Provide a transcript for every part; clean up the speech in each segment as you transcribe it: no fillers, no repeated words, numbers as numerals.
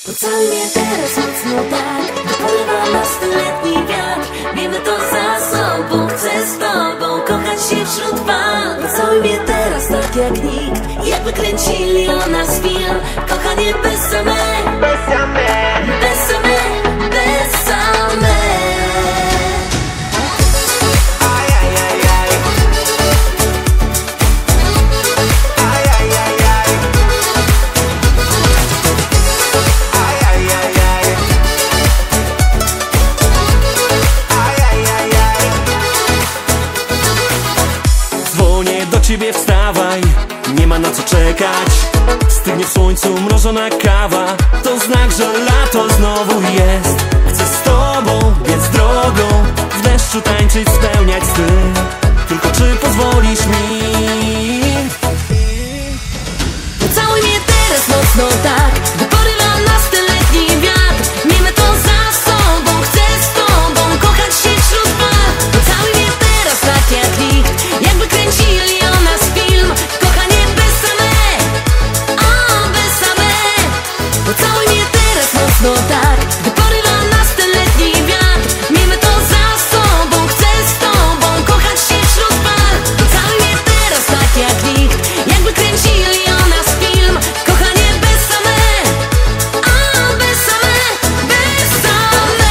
Pocałuj mnie teraz mocno tak, doporywa nastoletni wiatr. Wiemy to za sobą, chcę z tobą kochać się wśród fal. Pocałuj mnie teraz tak jak nikt, jakby kręcili o nas film. Kochanie bésame, bésame, bésame, bésame. Do ciebie wstawaj, nie ma na co czekać. Stygnie w słońcu mrożona kawa, to znak, że lato znowu jest. Chcę z tobą biec drogą, w deszczu tańczyć, spełniać styl. Tylko czy pozwolisz mi? Pocałuj mnie teraz mocno tak, doporywa nastoletni wiatr. Miejmy to za sobą, chcę z tobą kochać się wśród fal. Pocałuj mnie teraz tak jak nikt, jakby kręcili o nas film. Kochanie bésame, oh bésame. Pocałuj mnie teraz mocno tak, doporywa nastoletni wiatr. Miejmy to za sobą, chcę z tobą kochać się wśród fal. Pocałuj mnie teraz tak jak nikt, jakby kręcili o nas film. Kochanie bésame, oh bésame, bésame.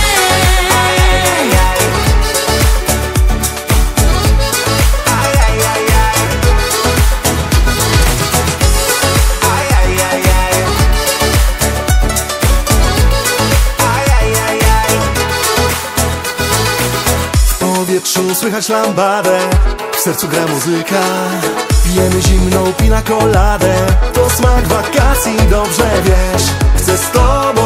W powietrzu słychać lambadę, w sercu gra muzyka. Pijemy zimną pina coladę, to smak wakacji, dobrze wiesz. Chcę z tobą